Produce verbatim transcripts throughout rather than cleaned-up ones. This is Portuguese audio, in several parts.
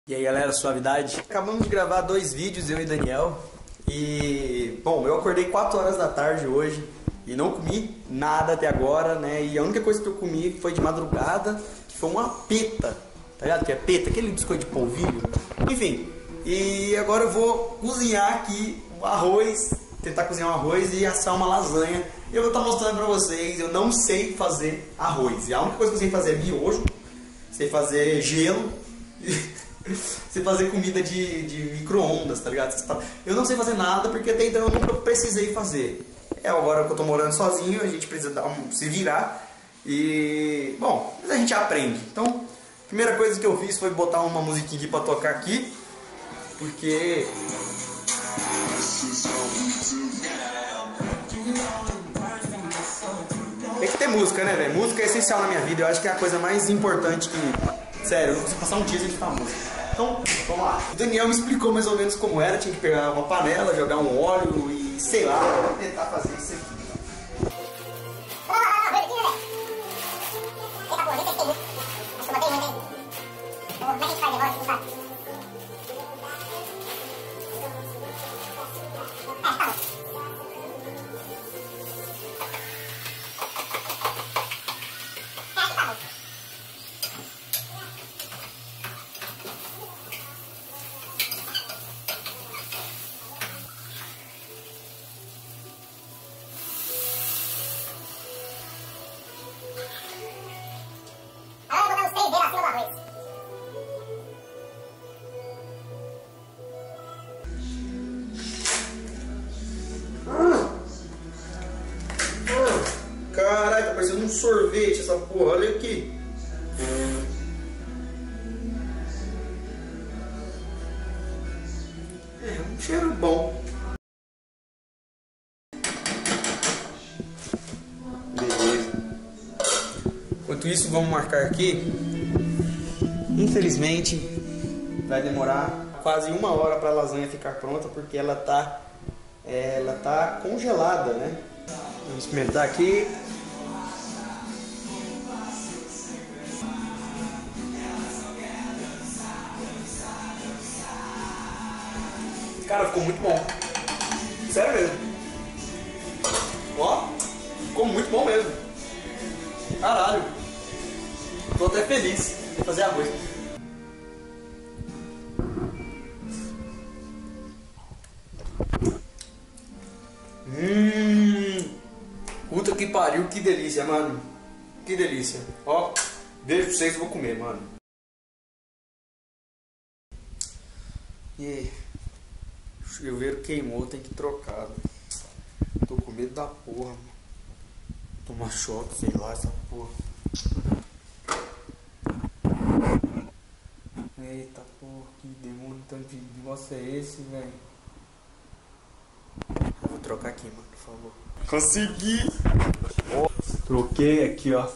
E aí galera, suavidade? Acabamos de gravar dois vídeos, eu e Daniel. E, bom, eu acordei quatro horas da tarde hoje e não comi nada até agora, né? E a única coisa que eu comi foi de madrugada, que foi uma peta, tá ligado? Que é peta, aquele biscoito de polvilho. Enfim, e agora eu vou cozinhar aqui um arroz, tentar cozinhar um arroz e assar uma lasanha. E eu vou estar mostrando pra vocês, eu não sei fazer arroz. E a única coisa que eu sei fazer é miojo, sei fazer gelo, sei fazer comida de, de micro-ondas, tá ligado? Eu não sei fazer nada porque até então eu nunca precisei fazer. É agora que eu tô morando sozinho, a gente precisa dar um, se virar. E, bom, mas a gente aprende. Então, a primeira coisa que eu fiz foi botar uma musiquinha aqui pra tocar aqui. Porque... tem que ter música, né, velho? Música é essencial na minha vida. Eu acho que é a coisa mais importante que... Sério, eu não consigo passar um dia sem escutar música. Então, vamos lá. O Daniel me explicou mais ou menos como era. Tinha que pegar uma panela, jogar um óleo e, sei lá, tentar fazer isso aqui. Caralho, tá parecendo um sorvete essa porra, olha aqui. É, um cheiro bom. Beleza. Enquanto isso, vamos marcar aqui. Infelizmente, vai demorar quase uma hora para a lasanha ficar pronta, porque ela tá, ela tá congelada, né? Vamos experimentar aqui. Cara, ficou muito bom. Sério mesmo. Ó, ficou muito bom mesmo. Caralho. Tô até feliz de fazer arroz. Hum. Puta que pariu, que delícia, mano. Que delícia. Ó, beijo pra vocês, eu vou comer, mano. E aí? O chuveiro queimou, tem que trocar. Tô com medo da porra, mano. Tomar choque, sei lá, essa porra. Eita porra, que demônio, tanto de negócio é esse, velho? Eu vou trocar aqui, mano, por favor. Consegui! Oh, troquei aqui, ó.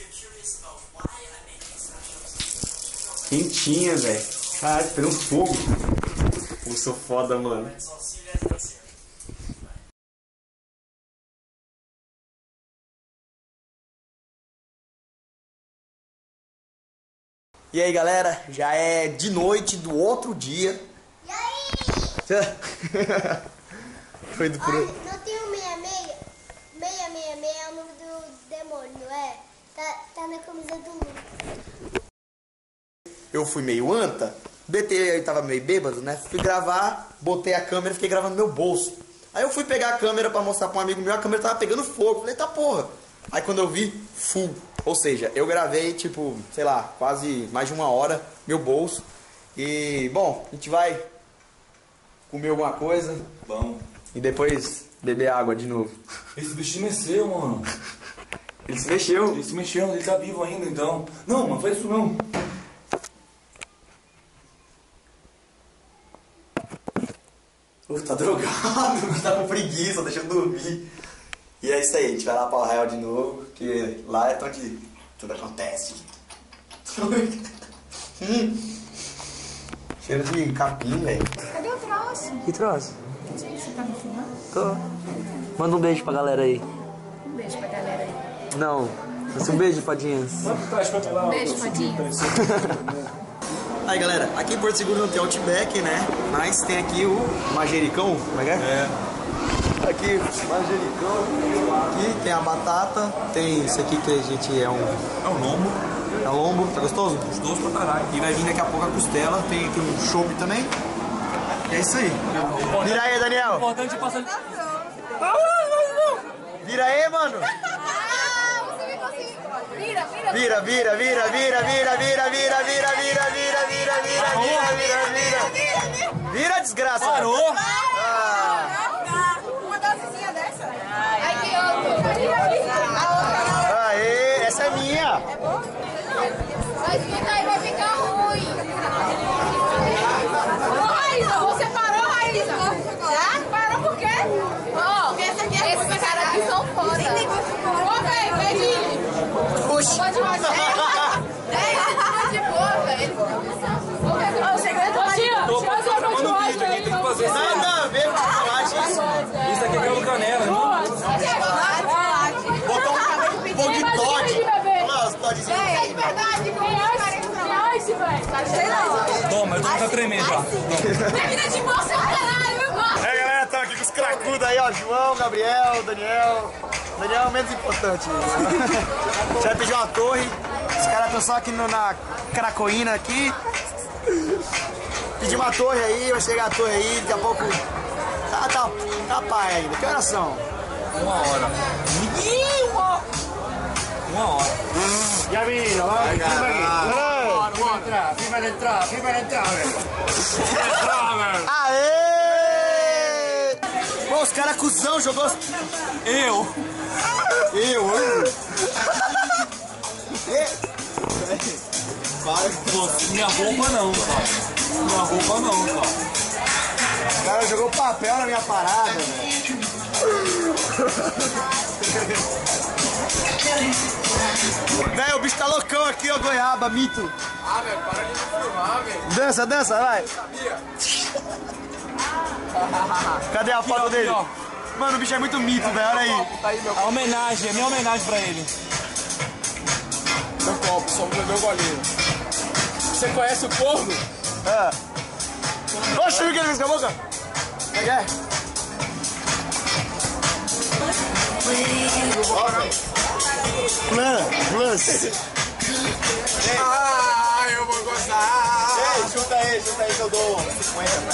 Quentinha, velho. Caralho, pegou um fogo. Eu sou foda, mano. E aí, galera, já é de noite do outro dia. E aí? Foi do pro... Ai, não tem o meia meia? Meia meia meia é o nome do demônio, não é? Tá, tá na camisa do Lu. Eu fui meio anta. O B T tava meio bêbado, né? Fui gravar, botei a câmera e fiquei gravando no meu bolso. Aí eu fui pegar a câmera pra mostrar pra um amigo meu, a câmera tava pegando fogo. Falei, tá porra. Aí quando eu vi, full. Ou seja, eu gravei, tipo, sei lá, quase mais de uma hora, meu bolso. E, bom, a gente vai comer alguma coisa. Bom. E depois beber água de novo. Esse bicho se mexeu, mano. Ele se mexeu. Ele se mexeu, ele tá vivo ainda, então. Não, não faz isso não. Uh, tá drogado, tá com preguiça, deixa eu dormir. E é isso aí, a gente vai lá pra Arraial de novo, porque lá é onde tudo acontece. hum. Cheiro de capim, velho. Cadê o troço? Que troço? Não sei, você tá me filmando? Tô. Manda um beijo pra galera aí. Um beijo pra galera aí. Não, um beijo, fadinhas. Um beijo, fadinhas. Aí galera, aqui em Porto Seguro não tem Outback, né? Mas tem aqui o Manjericão, como é que é? É. Aqui, manjericão. Aqui tem a batata, tem isso aqui que a gente é um... É um lombo. É lombo, tá gostoso? Gostoso pra caralho. E vai vir daqui a pouco a costela, tem aqui um chopp também. E é isso aí. Vira aí, Daniel. Importante é passar... Vira aí, mano. Vira, vira. Vira, vira, vira, vira, vira, vira, vira, vira, vira, vira, vira, vira, vira, vira, vira. Vira, desgraça. Parou? Ah. Uma dosezinha dessa. Aí tem outra. A outra. Aê, essa é minha. Mas fica aí, vai ficar ruim. Ô, Raíssa, você parou, Raíssa? Já? Parou por quê? Ó, esses caras aqui são foda. Ô, velho, vem de... Puxa. Pode fazer. É, de boa, velho. O segredo é tia. Tô gravando um vídeo aqui, tem que fazer isso. Nada a ver com chocolate isso. Isso aqui é galo canela, né? Botou um pouco de Todd. Nossa, Toddzinho. É de verdade, conhece, velho. Toma, eu tô tá tremendo já. Bebida de moça é um caralho, eu gosto. É, galera, estamos aqui com os cracudos aí, ó. João, Gabriel, Daniel. Daniel é o menos importante. A gente vai pedir uma torre. Os caras estão só aqui no, na cracoína aqui. Pedir uma torre aí, vai chegar a torre aí, daqui a pouco. Tá, tá, tá pai ainda. Que horas são? Uma hora. Uma, uma hora. Ya vino, vamos, firma aquí. Firma entrar, firma la entrada, firma la entrada. Aê! Pô, os caras cuzão, jogou. Eu? Eu, eu. Para. Pô, minha roupa não, cara. Minha roupa não, cara. O cara jogou papel na minha parada, velho. Velho, o bicho tá loucão aqui, ó, goiaba, mito. Ah, velho, para de me filmar, velho. Dança, dança, vai. Cadê a foto ó, dele? aqui, Mano, o bicho é muito mito, velho, olha aí. Tá aí meu, A homenagem, é minha homenagem pra ele. meu copo, só vou beber o golinho. Você conhece o corno? Ah. Oxe, viu o que ele fez com a boca? Como é que é? Plus, Ah, eu vou gostar. Ei, chuta aí, chuta aí que eu dou cinquenta.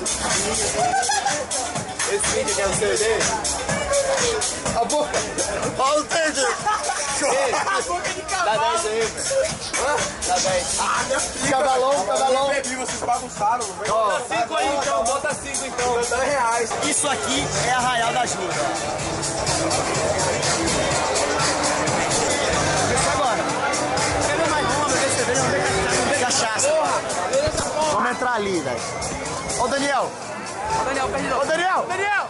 Esse vídeo quer o C D? A boca! Olha o dedo! A boca de Dá cavalo. dez aí, velho. Dá dez. Ah, minha filha. Cavalão, cavalão. Eu bebi, vocês bagunçaram. Ó, Cinco aí então, bota cinco então. dez reais. isso aqui é Arraial da Ajuda. Isso agora. Quer ver mais uma? Ver cerveja, vamos ver cachaça. Vamos entrar ali, velho. Ô, Daniel. Ô, Daniel, perde Ô, Daniel. Daniel!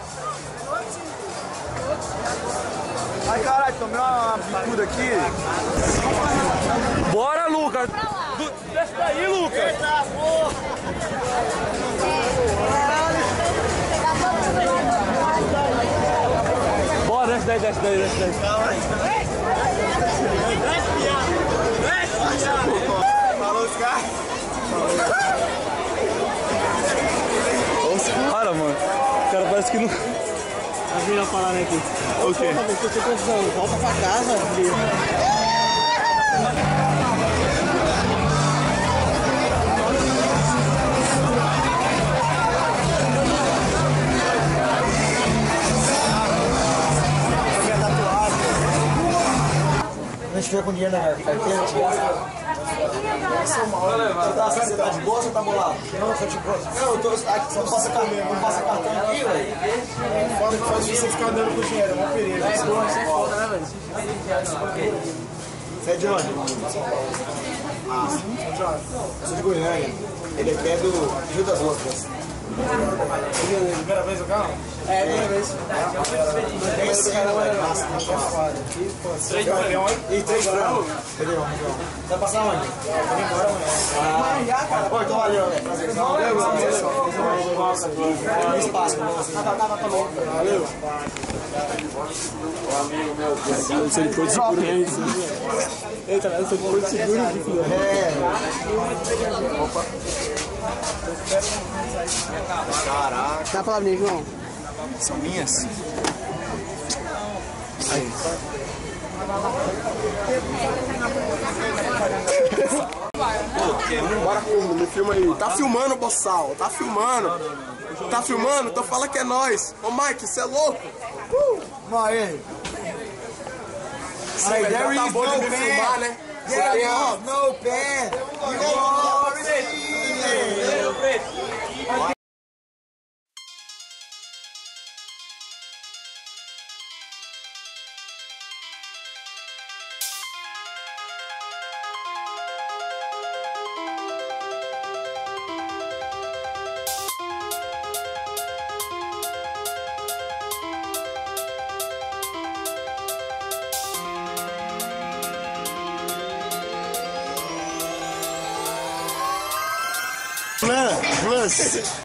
Ai, caralho, tomei uma bicuda aqui. Bora, Lucas! Do... Desce daí, Lucas! Eita, porra. Bora, desce daí, desce daí, desce daí. Falou os caras. Para, mano. O cara parece que não... Vai virar falar aqui. O quê? Você tem quantos anos? Volta pra casa, filho. Se a gente tiver com dinheiro na carteira, a gente gasta. Você tá, você tá de boa ou você tá bolado? Não, eu tô de boa. Não, eu tô. Aqui, não passa cartão, não passa cartão aqui, velho. Fora que faz você ficar andando com dinheiro, é uma perigo. É foda, né, velho? Você é de onde? Ah, eu sou de Goiânia. Ele aqui é do Rio das Ostras. Primeira vez no carro? É, primeira vez. Tem sim, velho. Três campeão aí? E três graus. Cadê o Miguel? Vai passar onde? Vai embora amanhã. Ah, cara. Pô, então valeu, velho. Valeu, valeu. Espaço pra você. Valeu. Eu sou de Porto Seguro. Eita, eu sou de Porto Seguro aqui, filho. É. Caraca. Dá a palavrinha, João. São minhas? Aí. Bora, filma, me filma aí. Tá filmando, boçal. Tá filmando. Tá filmando? Então fala que é nós. Ô, Mike, você é louco? Uh! Vai aí. Sim, velho, já tá bom de me filmar, né? Get off, no pen. Plus, plus.